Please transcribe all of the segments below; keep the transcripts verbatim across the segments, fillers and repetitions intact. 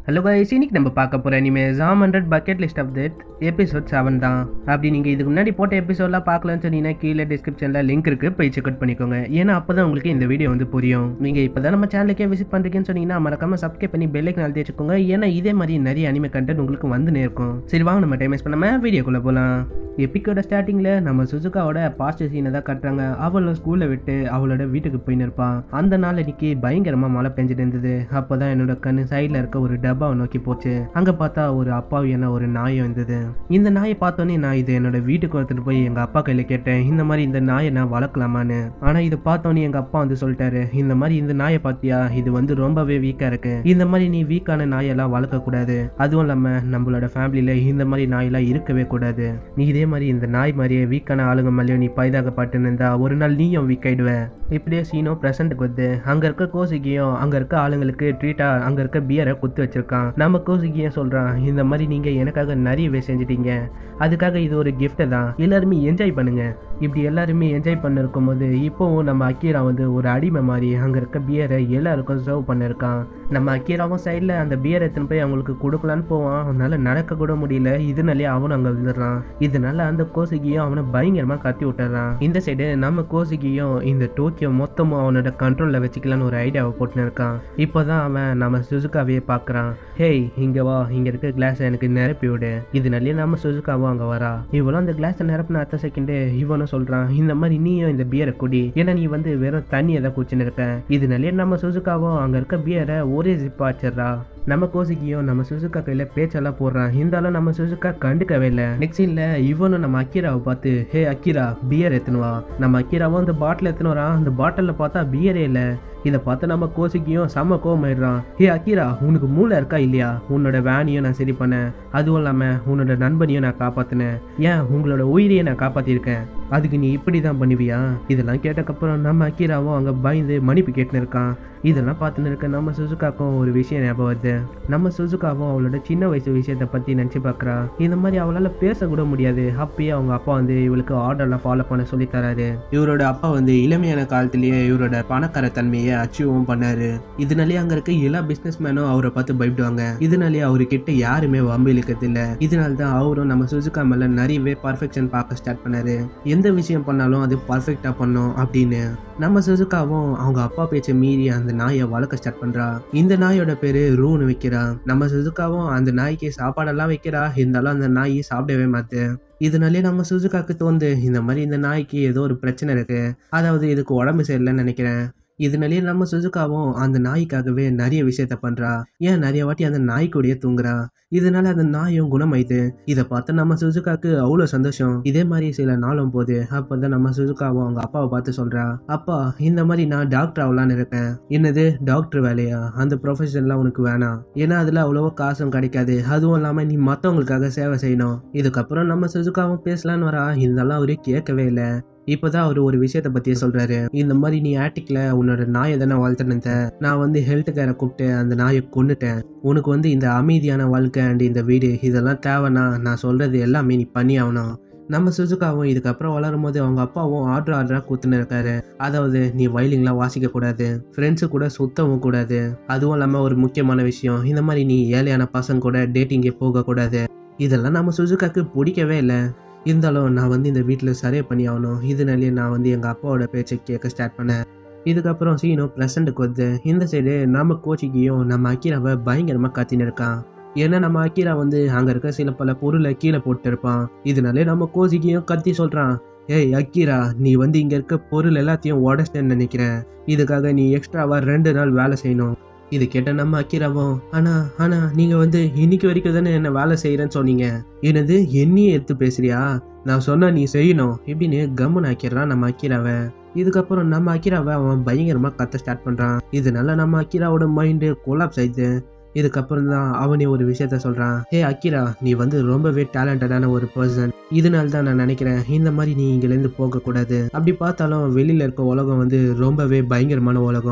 Hello guys, இன்னைக்கு நம்ம பார்க்க போகிற anime Zom hundred bucket list of death episode seven தான். அப்படி நீங்கள் இதுக்கு முன்னாடி போட்ட எபிசோட்லாம் பார்க்கலன்னு சொன்னீங்கன்னா கீழே டிஸ்கிரிப்ஷனில் லிங்க் இருக்குது, போய் செக் அவுட் பண்ணிக்கோங்க. ஏன்னா அப்போ தான் உங்களுக்கு இந்த வீடியோ வந்து புரியும். நீங்கள் இப்போ தான் நம்ம சேனலுக்கே விசிட் பண்ணுறீங்கன்னு சொன்னீங்கன்னா மறக்காம சப்ஸ்கிரைப் பண்ணி பெல்லைக்கு நாள் தேய்ச்சிக்கோங்க. ஏன்னா இதே மாதிரி நிறைய அனிமே கண்டென்ட் உங்களுக்கு வந்து இருக்கும். சரி வாங்க, நம்ம டைம் வேஸ்ட் பண்ணாமல் வீடியோக்குள்ளே போகலாம். எப்பிக்கோட ஸ்டார்டிங்கில் நம்ம சுசுகாவோட பாஸ்ட் சீனை தான் கட்டுறாங்க. அவளை ஸ்கூலில் விட்டு அவளோட வீட்டுக்கு போயின்னு இருப்பான். அந்த நாள் அன்னைக்கு பயங்கரமாக மழை பெஞ்சிட்டு இருந்தது. அப்போ தான் என்னோட கண்ணு சைடில் இருக்க ஒரு டப்பாவை நோக்கி போச்சு. அங்கே பார்த்தா ஒரு அப்பாவியான ஒரு நாயம் இருந்தது. இந்த நாயை பார்த்தோன்னே நான் இது என்னோட வீட்டுக்கு எடுத்துட்டு போய் எங்கள் அப்பா கையில் கேட்டேன், இந்த மாதிரி இந்த நாயை நான் வளர்க்கலாமான்னு. ஆனால் இதை பார்த்தோன்னே எங்கள் அப்பா வந்து சொல்லிட்டாரு, இந்த மாதிரி இந்த நாயை பார்த்தியா, இது வந்து ரொம்பவே வீக்காக இருக்கு. இந்த மாதிரி நீ வீக்கான நாயெல்லாம் வளர்க்கக்கூடாது. அதுவும் இல்லாமல் நம்மளோட ஃபேமிலியில் இந்த மாதிரி நாயெல்லாம் இருக்கவே கூடாது. நீ இதே மாதிரி இந்த நாய் மாதிரியே வீக்கான ஆளுங்க மேலேயும் நீ பைதாக பாட்டுன்னு இருந்தா ஒரு நாள் நீயும் வீக் ஆயிடுவேன். இப்படியே சீனோ பிரசன்ட்டுக்கு வந்து அங்க இருக்க கோசிக்கியும் அங்க இருக்க ஆளுங்களுக்கு ட்ரீட்டா அங்க இருக்க பியரை குத்து வச்சிருக்கான். நம்ம கோசிக்கியும் சொல்றான், இந்த மாதிரி நீங்க எனக்காக நிறையவே செஞ்சிட்டீங்க, அதுக்காக இது ஒரு கிஃப்ட் தான், எல்லாருமே என்ஜாய் பண்ணுங்க. இப்படி எல்லாருமே என்ஜாய் பண்ண இருக்கும் போது இப்போவும் நம்ம அக்கீரா வந்து ஒரு அடிமை மாதிரி அங்க இருக்க பியரை எல்லாருக்கும் சர்வ் பண்ணிருக்கான். நம்ம அக்கீராவும் சைட்ல அந்த பியரை எடுத்துன்னு போய் அவங்களுக்கு கொடுக்கலான்னு போவான். அவனால நடக்க கூட முடியல. இதனாலே அவனும் அங்க விழுறான். இதனால அந்த கோசிக்கியும் அவனை பயங்கரமா கத்தி விட்டுறான். இந்த சைடு நம்ம கோசிக்கியும் இந்த டோக்கியோ மொத்தமும் அவனோட கண்ட்ரோல்ல வச்சுக்கலான்னு ஒரு ஐடியாவை போட்டுன்னு இருக்கான். இப்போதான் அவன் நம்ம சுசுகாவையே பாக்குறான். ஹேய், இங்க வா, இங்க இருக்க கிளாஸ் எனக்கு நிரப்பி விடு. இதனாலே நம்ம சுசுகாவும் அங்க வரா. இவளும் அந்த கிளாஸ் நிரப்பின அடுத்த செகண்ட் இவனும் சொல்றான், இந்த மாதிரி நீயும் இந்த பியரை குடி, ஏன்னா நீ வந்து வெறும் தண்ணியை தான் குடிச்சுன்னு இருக்க. இதனாலே நம்ம சுசுகாவும் அங்க இருக்க பியரை ஒரே ஜிப்பா வச்சிடறா. நம்ம கோசிக்கியும் நம்ம சுசுகா கையில பேச்செல்லாம் போடுறான். இருந்தாலும் நம்ம சுசுகா கண்டுக்கவே இல்லை. நெக்ஸ்ட் சீன்ல இவனும் நம்ம அக்கீராவை பார்த்து, ஹே அக்கீரா, பியர் எத்தனுவா. நம்ம அக்கீராவும் அந்த பாட்டில் எத்தனு வரான். அந்த பாட்டில பார்த்தா பியரே இல்லை. இதை பார்த்து நம்ம கோசிக்கியும் செம்ம கோவமாயிடுறான். ஹே அக்கீரா, உனக்கு மூளை இருக்கா இல்லையா? உன்னோட வேனையும் நான் சரி பண்ணேன், அதுவும் இல்லாம உன்னோட நண்பனையும் நான் காப்பாத்தினேன், ஏன் உங்களோட உயிரையே நான் காப்பாத்திருக்கேன், அதுக்கு நீ இப்படி தான் பண்ணுவியா? இதெல்லாம் கேட்டக்கப்புறம் நம்ம அக்கீராவும் அங்க பயந்து மன்னிப்பு கேட்டுன்னு இருக்கான். இதெல்லாம் பார்த்துன்னு இருக்க நம்ம சுசுகாக்கும் ஒரு விஷயம் ஞாபகம் வருது. நம்ம சுசுகாவும் அவளோட சின்ன வயசு விஷயத்தை பத்தி நினைச்சு பாக்குறா. இந்த மாதிரி அவளால பேச கூட முடியாது. அப்பயே அவங்க அப்பா வந்து இவளுக்கு ஆர்டர்லாம் ஃபாலோ பண்ண சொல்லி தராரு. இவரோட அப்பா வந்து இளமையான காலத்திலேயே இவரோட பணக்கார தன்மையை அச்சீவும் பண்ணாரு. இதனாலே அங்க இருக்க எல்லா பிசினஸ் மேனும் அவரை பார்த்து பயப்படுவாங்க. இதனாலே அவரு கிட்ட யாருமே வம்பு இழுக்கிறது இல்ல. இதனால்தான் அவரும் நம்ம சுசுகா மேல நிறையவே பர்ஃபெக்ஷன் பார்க்க ஸ்டார்ட் பண்ணாரு. எந்த விஷயம் பண்ணாலும் அது பர்ஃபெக்டா பண்ணும் அப்படின்னு. நம்ம சுசுகாவும் அவங்க அப்பா பேச்சை மீறி அந்த நாயை வளர்க்க ஸ்டார்ட் பண்றா. இந்த நாயோட பேரு ரூன்னு வைக்கிறா. நம்ம சுசுகாவும் அந்த நாய்க்கு சாப்பாடெல்லாம் வைக்கிறா. இருந்தாலும் அந்த நாய் சாப்பிடவே மாட்டு. இதனாலே நம்ம சுசுகாக்கு தோந்து, இந்த மாதிரி இந்த நாய்க்கு ஏதோ ஒரு பிரச்சனை இருக்கு, அதாவது இதுக்கு உடம்பு சரியில்லைன்னு நினைக்கிறேன். இதனாலே நம்ம சுசுகாவும் அந்த நாய்க்காகவே நிறைய விஷயத்த பண்றா. ஏன் நிறைய வாட்டி அந்த நாய்க்கூடயே தூங்குறா. இதனால அந்த நாயும் குணமாயிது. இதை பார்த்து நம்ம சுசுகாக்கு அவ்வளோ சந்தோஷம். இதே மாதிரி சில நாளும் போது அப்பதான் நம்ம சுசுகாவும் அவங்க அப்பாவை பார்த்து சொல்றா, அப்பா, இந்த மாதிரி நான் டாக்டர் ஆகலான்னு இருக்கேன். என்னது டாக்டர் வேலையா? அந்த ப்ரொஃபஷன்லாம் உனக்கு வேணாம், ஏன்னா அதுல அவ்வளவோ காசும் கிடைக்காது, அதுவும் இல்லாம நீ மற்றவங்களுக்காக சேவை செய்யணும். இதுக்கப்புறம் நம்ம சுசுகாவும் பேசலான்னு வரா. இருந்தாலும் அவரு கேட்கவே இல்லை. இப்போதான் அவர் ஒரு விஷயத்த பத்தியே சொல்றாரு. இந்த மாதிரி நீ ஆட்டிக்ல உன்னோட நாயை தானே வளர்த்துனத, நான் வந்து ஹெல்த் கேரை கூப்பிட்டு அந்த நாயை கொன்னுட்டேன். உனக்கு வந்து இந்த அமைதியான வாழ்க்கை அண்ட் இந்த வீடு இதெல்லாம் தேவைன்னா நான் சொல்றது எல்லாமே நீ பண்ணி ஆகணும். நம்ம சுசுகாவும் இதுக்கப்புறம் வளரும் போது அவங்க அப்பாவும் ஆர்டர் ஆர்டரா கூத்துன்னு இருக்காரு. அதாவது நீ வயலின்லாம் வாசிக்க கூடாது, ஃப்ரெண்ட்ஸு கூட சுத்தவும் கூடாது, அதுவும் இல்லாம ஒரு முக்கியமான விஷயம், இந்த மாதிரி நீ ஏழையான பசங்க கூட டேட்டிங்கே போக கூடாது. இதெல்லாம் நம்ம சுசுகாக்கு பிடிக்கவே இல்லை. இருந்தாலும் நான் வந்து இந்த வீட்டில் சரியா பண்ணி ஆகணும். இதனாலே நான் வந்து எங்கள் அப்பாவோட பேச்சை கேட்க ஸ்டார்ட் பண்ணேன். இதுக்கப்புறம் சீனோ ப்ரெசண்ட்டுக்கு வந்து இந்த சைடு நம்ம கோச்சிக்கியும் நம்ம அக்கீராவை பயங்கரமாக கத்தின்னு இருக்கான். ஏன்னா நம்ம அக்கீரா வந்து அங்கே இருக்க சில பல பொருளை கீழே போட்டு இருப்பான். இதனாலே நம்ம கோச்சிக்கியும் கத்தி சொல்கிறான், ஏய் அக்கீரா, நீ வந்து இங்கே இருக்க பொருள் எல்லாத்தையும் உடச்சிட்டேன்னு நினைக்கிறேன், இதுக்காக நீ எக்ஸ்ட்ராவா ரெண்டு நாள் வேலை செய்யணும். இது கேட்ட நம்ம அக்கீராவும், ஆனா ஆனா நீங்க வந்து இன்னைக்கு வரைக்கும் தானே என்ன வேலை செய்யறேன்னு சொன்னீங்க, என்னது என்னையே எடுத்து பேசுறியா, நான் சொன்னா நீ செய்யணும் இப்படின்னு கம்முன்னு ஆக்கிடுறான் நம்ம அக்கீராவை. இதுக்கப்புறம் நம்ம அக்கீராவை அவன் பயங்கரமா கத்த ஸ்டார்ட் பண்றான். இதனால நம்ம அக்கீராவோட மைண்டு கொலாப்ஸ் ஆயிடுது. இதுக்கப்புறம் தான் அவனே ஒரு விஷயத்த சொல்றான், ஹே அக்கீரா, நீ வந்து ரொம்பவே டேலண்டடான ஒரு பர்சன், இதனால தான் நான் நினைக்கிறேன் இந்த மாதிரி நீ இங்கிலேருந்து போகக்கூடாது. அப்படி பார்த்தாலும் வெளியில இருக்க உலகம் வந்து ரொம்பவே பயங்கரமான உலகம்.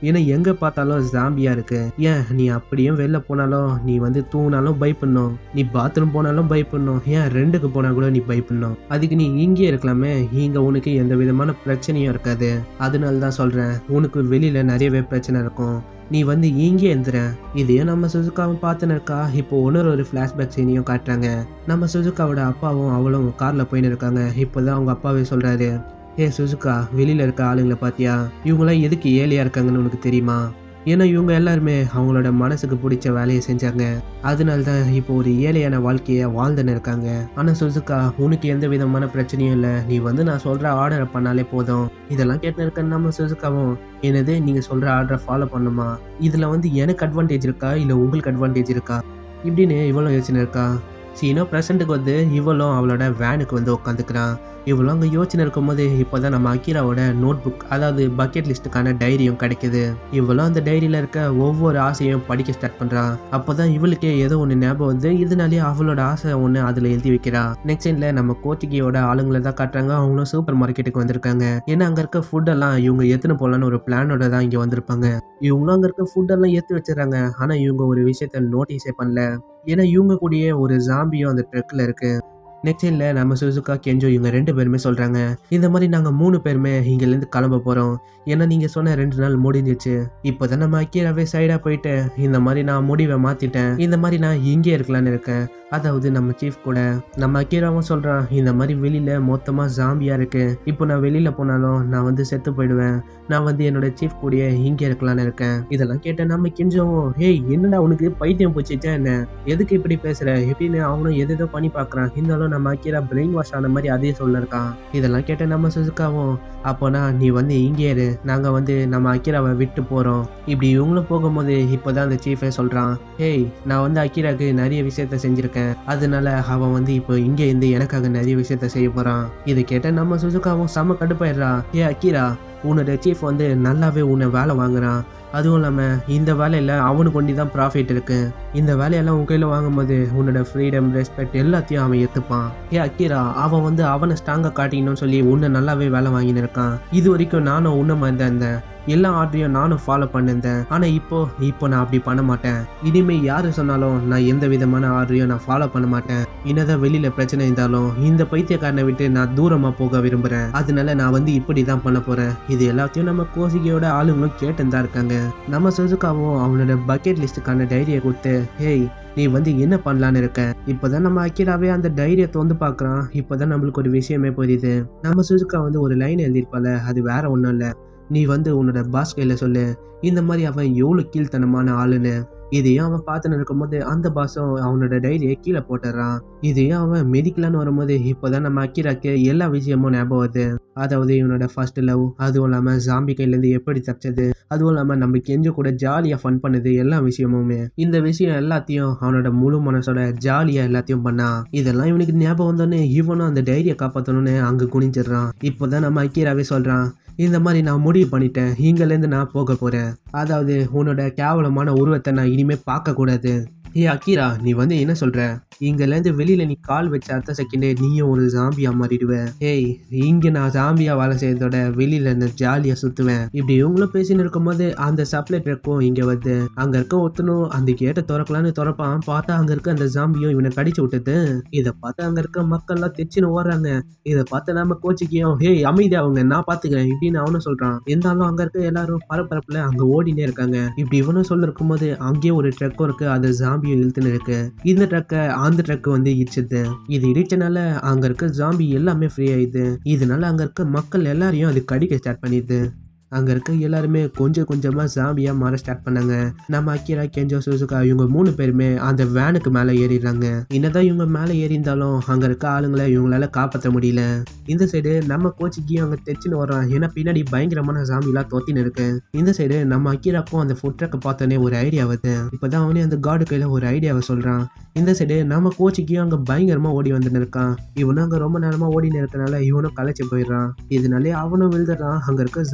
ஏன்னா எங்க பார்த்தாலும் ஜாம்பியா இருக்கு. ஏன் நீ அப்படியும் வெளில போனாலும் நீ வந்து தூங்கினாலும் பயப்படணும், நீ பாத்ரூம் போனாலும் பயப்படணும், ஏன் ரெண்டுக்கு போனா கூட நீ பயப்படணும். அதுக்கு நீ இங்கே இருக்கலாமே, இங்க உனக்கு எந்த விதமான பிரச்சனையும் இருக்காது. அதனால தான் சொல்றேன், உனக்கு வெளியில நிறையவே பிரச்சனை இருக்கும், நீ வந்து இங்கே எழுந்துற. இதையும் நம்ம சுசுகாவும் பார்த்துன்னு இருக்கா. இப்போ இன்னொரு ஒரு ஃபிளாஷ்பேக் சீனையும் காட்டுறாங்க. நம்ம சுசுகாவோட அப்பாவும் அவளும் கார்ல போயின்னு இருக்காங்க. இப்போதான் அவங்க அப்பாவே சொல்றாரு, ஏ சுசுகா, வெளியில இருக்க ஆளுங்களை பாத்தியா, இவங்களாம் எதுக்கு ஏழையா இருக்காங்கன்னு உனக்கு தெரியுமா? ஏன்னா இவங்க எல்லாருமே அவங்களோட மனசுக்கு பிடிச்ச வேலையை செஞ்சாங்க, அதனால தான் இப்போ ஒரு ஏழையான வாழ்க்கையை வாழ்ந்துன்னு இருக்காங்க. ஆனால் சுசுகா, உனக்கு எந்த விதமான பிரச்சனையும் இல்லை, நீ வந்து நான் சொல்கிற ஆர்டரை பண்ணாலே போதும். இதெல்லாம் கேட்டு இருக்க நம்ம சுசுகாவும், என்னது நீங்கள் சொல்கிற ஆர்டரை ஃபாலோ பண்ணுமா, இதில் வந்து எனக்கு அட்வான்டேஜ் இருக்கா இல்லை உங்களுக்கு அட்வான்டேஜ் இருக்கா இப்படின்னு இவளும் யோசனை இருக்கா. சீனோ ப்ரெசண்ட்டுக்கு வந்து இவளும் அவளோட வேனுக்கு வந்து உட்காந்துக்கிறான். இவளும் அங்கே யோசனை இருக்கும்போது இப்போதான் நம்ம அக்கீராவோட நோட் புக், அதாவது பக்கெட் லிஸ்ட்டுக்கான டைரியும் கிடைக்குது. இவளும் அந்த டைரியில் இருக்க ஒவ்வொரு ஆசையும் படிக்க ஸ்டார்ட் பண்ணுறான். அப்போதான் இவளுக்கே ஏதோ ஒன்று ஞாபகம் வந்து இதனாலேயே அவளோட ஆசை ஒன்று அதில் எழுதி வைக்கிறா. நெக்ஸ்ட் சைடில் நம்ம கோச்சிக்கியோட ஆளுங்களை தான் காட்டுறாங்க. அவங்களும் சூப்பர் மார்க்கெட்டுக்கு வந்திருக்காங்க. ஏன்னா அங்கே இருக்க ஃபுட்டெல்லாம் இவங்க எத்தனை போகலான்னு ஒரு பிளானோட தான் இங்கே வந்திருப்பாங்க. இவங்களும் அங்கே இருக்க ஃபுட்டெல்லாம் ஏற்றி வச்சிடறாங்க. ஆனால் இவங்க ஒரு விஷயத்த நோட்டீஸே பண்ணல, ஏன்னா இவங்க கூடயே ஒரு ஜாம்பியும் அந்த ட்ரக்கில் இருக்கு. நெக்ஸ்ட் இல்லை நம்ம சுசுகா கெஞ்சோ இவங்க ரெண்டு பேருமே சொல்கிறாங்க, இந்த மாதிரி நாங்கள் மூணு பேருமே இங்கேருந்து கிளம்ப போகிறோம், ஏன்னா நீங்கள் சொன்ன ரெண்டு நாள் முடிஞ்சிச்சு. இப்போ தான் நம்ம அக்கீராவே சைடாக போயிட்டு இந்த மாதிரி நான் முடிவை மாற்றிட்டேன், இந்த மாதிரி நான் இங்கே இருக்கலான்னு இருக்கேன். அதாவது நம்ம சீஃப் கூட நம்ம அக்கீராவும் சொல்கிறான், இந்த மாதிரி வெளியில் மொத்தமாக ஜாம்பியாக இருக்குது, இப்போ நான் வெளியில் போனாலும் நான் வந்து செத்து போயிடுவேன், நான் வந்து என்னோட சீஃப் கூடயே இங்கே இருக்கலான்னு இருக்கேன். இதெல்லாம் கேட்டேன் நம்ம கெஞ்சோவும், ஹேய் என்னடா உனக்கு பைத்தியம் போச்சுச்சா என்ன, எதுக்கு இப்படி பேசுகிற எப்படின்னு அவனும் எதோ பண்ணி பார்க்குறான். இருந்தாலும் நம்ம அக்கீரா பிரெயின் வாஷ் ஆன மாதிரி அதே சொல்லிருக்கான். இதெல்லாம் கேட்ட நம்ம சுசுகாவும், அப்போனா நீ வந்து இங்கே இரு, நாங்கள் வந்து நம்ம அக்கீராவை விட்டு போகிறோம். இப்படி இவங்களும் போகும்போது இப்போதான் அந்த சீஃபே சொல்கிறான், ஹேய் நான் வந்து அக்கீராவுக்கு நிறைய விஷயத்த செஞ்சுருக்கேன், அதனால அவன் வந்து இப்போ இங்கே இருந்து எனக்காக நிறைய விஷயத்த செய்ய போகிறான். இதை கேட்ட நம்ம சுசுகாவும் செம்ம கடுப்பாயிடுறா. ஏ அக்கீரா, உன்னோட சீஃப் வந்து நல்லாவே உன்னை வேலை வாங்குறான், அதுவும் இல்லாமல் இந்த வேலையில் அவனுக்கு ஒண்டி தான் ப்ராஃபிட் இருக்கு, இந்த வேலையெல்லாம் உன் கையில் வாங்கும்போது உன்னோட ஃப்ரீடம் ரெஸ்பெக்ட் எல்லாத்தையும் அவன் எடுத்துப்பான். ஏ அக்கீரா, அவன் வந்து அவனை ஸ்ட்ராங்காக காட்டிக்கணும்னு சொல்லி உன்னை நல்லாவே வேலை வாங்கின்னு இருக்கான். இது வரைக்கும் நானும் உன்னை மாதிரி தான் இருந்தேன், எல்லா ஆர்டரையும் நானும் ஃபாலோ பண்ணிருந்தேன், ஆனால் இப்போ இப்போ நான் அப்படி பண்ண மாட்டேன். இனிமேல் யார் சொன்னாலும் நான் எந்த விதமான ஆர்டரையும் நான் ஃபாலோ பண்ண மாட்டேன். என்னதான் வெளியில் பிரச்சனை இருந்தாலும் இந்த பைத்தியக்காரனை விட்டு நான் தூரமாக போக விரும்புகிறேன், அதனால நான் வந்து இப்படி தான் பண்ண போகிறேன். இது எல்லாத்தையும் நம்ம கோசிகையோட ஆளுங்களும் கேட்டு தான் இருக்காங்க. நம்ம சுசுகாவும் அவனோட பக்கெட் லிஸ்ட்டுக்கான டைரியை கொடுத்து, ஹேய் நீ வந்து என்ன பண்ணலான்னு இருக்க. இப்போதான் நம்ம அக்கீராவே அந்த தைரியத்தை வந்து பார்க்குறான். இப்போதான் நம்மளுக்கு ஒரு விஷயமே புரியுது. நம்ம சுசுகா வந்து ஒரு லைன் எழுதியிருப்பால, அது வேற ஒன்றும் இல்லை, நீ வந்து உன்னோட பாஸ் கையில் சொல்லு இந்த மாதிரி அவன் எவ்வளோ கீழ்த்தனமான ஆளுன்னு. இதையும் அவன் பார்த்துன்னு இருக்கும்போது அந்த பாஸும் அவனோட டைரியை கீழே போட்டுறான். இதையும் அவன் மெதிக்கலான்னு வரும்போது இப்போதான் நம்ம அக்கீராக்கு எல்லா விஷயமும் ஞாபகம் வருது. அதாவது இவனோட ஃபர்ஸ்ட் லவ், அதுவும் இல்லாமல் ஜாம்பி கையிலேருந்து எப்படி தப்பிச்சது, அதுவும் இல்லாமல் நம்ம கெஞ்சு கூட ஜாலியாக ஃபன் பண்ணது, எல்லா விஷயமுமே இந்த விஷயம் எல்லாத்தையும் அவனோட முழு மனசோட ஜாலியாக எல்லாத்தையும் பண்ணான். இதெல்லாம் இவனுக்கு ஞாபகம் வந்தோன்னே இவனும் அந்த டைரியை காப்பாற்றணும்னு அங்கே குனிஞ்சிடுறான். இப்போதான் நம்ம அக்கீராவே சொல்கிறான், இந்த மாதிரி நான் முடிவு பண்ணிட்டேன், இங்கேருந்து நான் போக போகிறேன், அதாவது உன்னோட கேவலமான உருவத்தை நான் இனிமேல் பார்க்கக்கூடாது. ஏ அக்கீரா, நீ வந்து என்ன சொல்கிற, இங்கேருந்து வெளியில் நீ கால் வச்ச அடுத்த செகண்டே நீயும் ஒரு ஜாம்பியா மாறிடுவேன். ஏய் இங்கே நான் ஜாம்பியா வேலை செய்யறதோட வெளியில் நான் ஜாலியாக சுற்றுவேன். இப்படி இவங்களும் பேசின்னு இருக்கும்போது அந்த சப்ளை ட்ரக்கும் இங்கே வந்து அங்கே இருக்க ஒருத்தனும் அந்த கேட்டை திறக்கலான்னு திறப்பான். பார்த்தா அங்கே இருக்க அந்த ஜாம்பியும் இவனை கடிச்சு விட்டுது. இதை பார்த்து அங்கே இருக்க மக்கள்லாம் தெச்சின்னு ஓடுறாங்க. இதை பார்த்து நம்ம கோச்சிக்கையும், ஹேய் அமைதியா அவங்க நான் பார்த்துக்கிறேன் இப்படின்னு அவனும் சொல்கிறான். இருந்தாலும் அங்கே இருக்க எல்லாரும் பரபரப்பில் அங்கே ஓடினே இருக்காங்க. இப்படி இவனும் சொல்லிருக்கும் போது அங்கேயே ஒரு ட்ரக்கும் இருக்கு, அது ஜாம்பியும் இழுத்துன்னு இருக்கு. இந்த ட்ரக்கை அந்த ட்ரக் வந்து இடிச்சது. இது இடிச்சனால அங்க இருக்க ஜாம்பி எல்லாமே ஃப்ரீ ஆயிடுது. இதனால அங்க இருக்க மக்கள் எல்லாரையும் அது கடிக்க ஸ்டார்ட் பண்ணிடுது. அங்கே இருக்க எல்லாருமே கொஞ்சம் கொஞ்சமாக ஜாம்பியாக மாற ஸ்டார்ட் பண்ணாங்க. நம்ம அக்கீரா, கெஞ்சோ, சுசுகா இவங்க மூணு பேருமே அந்த வேனுக்கு மேலே ஏறிடுறாங்க. என்னதான் இவங்க மேலே ஏறிந்தாலும் அங்கே இருக்க ஆளுங்களை இவங்களால காப்பாற்ற முடியல. இந்த சைடு நம்ம கோச்சிக்கு அங்கே தைச்சின்னு வர்றான். ஏன்னா பின்னாடி பயங்கரமான ஜாம்பிலாம் தொத்தின்னு இருக்கு. இந்த சைடு நம்ம அக்கீராக்கும் அந்த ஃபுட் ட்ரக்கை பார்த்தோன்னே ஒரு ஐடியா வருது. இப்போதான் அவனே அந்த கார்டு கையில் ஒரு ஐடியாவை சொல்கிறான். இந்த சைடு நம்ம கோச்சிக்கும் அங்கே பயங்கரமாக ஓடி வந்துன்னு இருக்கான். இவனும் அங்கே ரொம்ப நேரமாக ஓடின்னு இருக்கனால இவனும் களைச்சி போயிடுறான். இதனாலே அவனும் விழுதுறான். அங்கே இருக்க ஜாம்பி எல்லாமே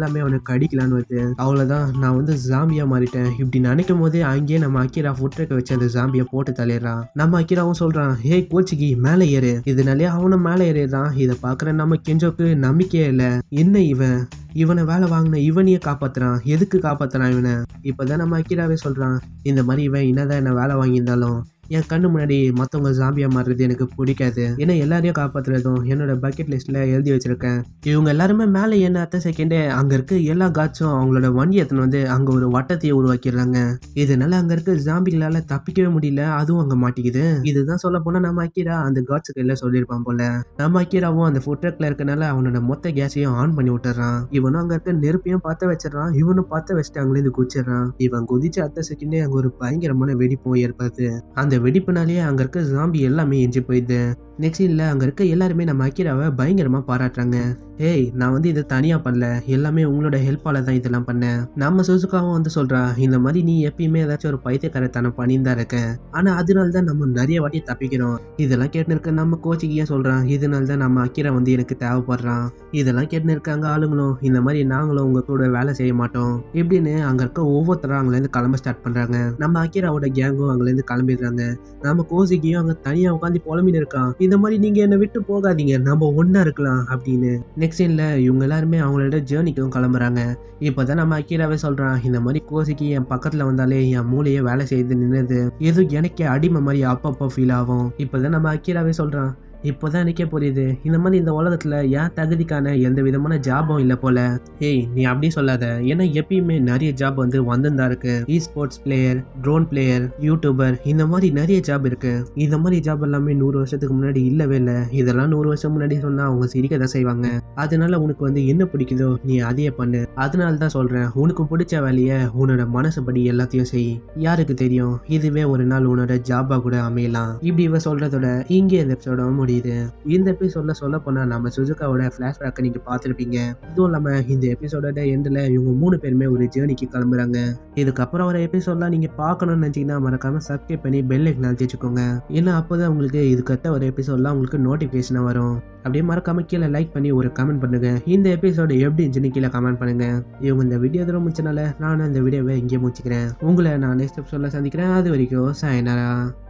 எல்லாமே அவனை கடிக்கலான்னு வருது. அவ்வளவுதான், நான் வந்து ஜாம்பியா மாறிட்டேன் இப்படி நினைக்கும் போது அங்கேயே நம்ம அக்கீரா ஃபுட் ட்ரக்க வச்சு அந்த ஜாம்பியை போட்டு தள்ளிடுறான். நம்ம அக்கீராவும் சொல்றான், ஹே கோச்சிகி மேலே ஏறு. இதனாலே அவனும் மேலே ஏறிடுறான். இதை பாக்குற நம்ம கெஞ்சோக்கு நம்பிக்கையே இல்ல. என்ன இவன் இவனை வேலை வாங்கின இவனையே காப்பாத்துறான், எதுக்கு காப்பாத்துறான் இவனை? இப்பதான் நம்ம அக்கீராவே சொல்றான், இந்த மாதிரி இவன் என்னதான் என்ன வேலை வாங்கியிருந்தாலும் என் கண்ணு முன்னாடி மற்றவங்க ஜாம்பியா மாறுறது எனக்கு பிடிக்காது. ஏன்னா எல்லாரையும் காப்பாற்றுறதும் என்னோட பக்கெட் லிஸ்ட்ல எழுதி வச்சிருக்கேன். இவங்க எல்லாருமே மேலே என்ன அத்த செகண்டே அங்கே இருக்க எல்லா காட்சும் அவங்களோட வண்டி எத்தனை வந்து அங்கே ஒரு வட்டத்தையே உருவாக்கிடுறாங்க. இதனால அங்கே இருக்க ஜாம்பிகளால தப்பிக்கவே முடியல, அதுவும் அங்கே மாட்டிக்குது. இதுதான் சொல்ல போனால் நம்ம அக்கீரா அந்த காட்ஸுக்கு எல்லாம் சொல்லியிருப்பான் போல. நம்ம அக்கீராவும் அந்த ஃபுட் ட்ரக்ல இருக்கனால அவனோட மொத்த கேஸையும் ஆன் பண்ணி விட்டுறான். இவனும் அங்கே இருக்க நெருப்பையும் பற்ற வச்சிடறான். இவனும் பற்ற வச்சுட்டு அங்கிருந்து குதிச்சிடறான். இவன் குதிச்ச அத்த செகண்டே அங்கே ஒரு பயங்கரமான வெடிப்பும் ஏற்படுது. அந்த வெடிப்புனாலேயே அங்க இருக்க ஜாம்பி எல்லாமே எஞ்சி போயிடுது. நெக்ஸ்ட் இல்லை அங்கே இருக்க எல்லாருமே நம்ம அக்கீராவை பயங்கரமாக பாராட்டுறாங்க. ஏய் நான் வந்து இதை தனியாக பண்ணல, எல்லாமே உங்களோட ஹெல்ப்பால தான் இதெல்லாம் பண்ணேன். நம்ம சுசுகாவும் வந்து சொல்கிறா, இந்த மாதிரி நீ எப்பயுமே ஏதாச்சும் ஒரு பைத்தியக்காரத்தனம் பண்ணியிருந்தா இருக்க, ஆனால் அதனால தான் நம்ம நிறைய வாட்டி தப்பிக்கிறோம். இதெல்லாம் கேட்டுன்னு இருக்க நம்ம கோச்சிக்கியே சொல்கிறான், இதனால தான் நம்ம அக்கீரா வந்து எனக்கு தேவைப்படுறான். இதெல்லாம் கேட்டுன்னு இருக்காங்க ஆளுங்களும், இந்த மாதிரி நாங்களும் உங்க கூட வேலை செய்ய மாட்டோம் இப்படின்னு அங்கே இருக்க ஒவ்வொருத்தரும் அங்கேருந்து கிளம்ப ஸ்டார்ட் பண்ணுறாங்க. நம்ம அக்கீராவோட கேங்கும் அங்கேருந்து கிளம்பிடுறாங்க. நம்ம கோச்சிக்கியும் அங்கே தனியாக உட்காந்து புலம்பின்னு இருக்கான், இந்த மாதிரி நீங்க என்னை விட்டு போகாதீங்க, நம்ம ஒன்னா இருக்கலாம் அப்படின்னு. நெக்ஸ்ட் சீன்ல இவங்க எல்லாருமே அவங்களோட ஜேர்னிக்கும் கிளம்புறாங்க. இப்பதான் நம்ம அக்கீராவே சொல்றான், இந்த மாதிரி கோசிக்கு என் பக்கத்துல வந்தாலே என் மூளையே வேலை செய்து நின்னுது, ஏதோ எனக்கே அடிமை மாதிரி அப்பப்போ ஃபீல் ஆகும். இப்பதான் நம்ம அக்கீராவே சொல்றான், இப்போதான் எனக்கே புரியுது, இந்த மாதிரி இந்த உலகத்துல ஏன் தகுதிக்கான எந்த விதமான ஜாபும் இல்லை போல. ஏய் நீ அப்படி சொல்லாத, ஏன்னா எப்பயுமே நிறைய ஜாப் வந்து வந்துதான் இருக்கு. Esports player, drone player, YouTuber, இந்த மாதிரி நிறைய ஜாப் இருக்கு. இந்த மாதிரி ஜாப் எல்லாமே நூறு வருஷத்துக்கு முன்னாடி இல்லவே இல்லை. இதெல்லாம் நூறு வருஷம் முன்னாடி சொன்னா அவங்க சிரிக்க தான் செய்வாங்க. அதனால உனக்கு வந்து என்ன பிடிக்குதோ நீ அதையே பண்ணு. அதனால தான் சொல்றேன், உனக்கு பிடிச்ச வேலையை உன்னோட மனசுபடி எல்லாத்தையும் செய். யாருக்கு தெரியும், இதுவே ஒரு நாள் உன்னோட ஜாபா கூட அமையலாம். இப்படி இவ சொல்றதோட இங்கே இந்த எபிசோட முடியுது. இந்த எபிசோட்ல சொல்ல போனா நம்ம சுசுகாவோட பிளாஷ்பேக்கை நீங்க பார்த்துருப்பீங்க. இதுவும் இல்லாம இந்த எபிசோட எண்ட்ல இவங்க மூணு பேருமே ஒரு ஜேர்னிக்கு கிளம்புறாங்க. இதுக்கப்புறம் வர எபிசோட்லாம் நீங்க பார்க்கணும்னு நினைச்சீங்கன்னா மறக்காம சப்ஸ்கிரைப் பண்ணி பெல் ஐக்கன் அழுத்தி வச்சுக்கோங்க. ஏன்னா அப்போதான் உங்களுக்கு இதுக்கத்த ஒரு எபிசோட்லாம் உங்களுக்கு நோட்டிஃபிகேஷனா வரும். அப்படியே மறக்காம கீழே லைக் பண்ணி ஒரு கமெண்ட் பண்ணுங்க. இந்த எபிசோடு எப்படி இருந்துச்சுன்னு கீழே கமெண்ட் பண்ணுங்க. இவங்க இந்த வீடியோ தூரம் முடிச்சனால நான் இந்த வீடியோவை இங்கே முடிச்சுக்கிறேன். உங்களை நான் நெக்ஸ்ட் எபிசோட்ல சந்திக்கிறேன். அது வரைக்கும் சாயனாரா.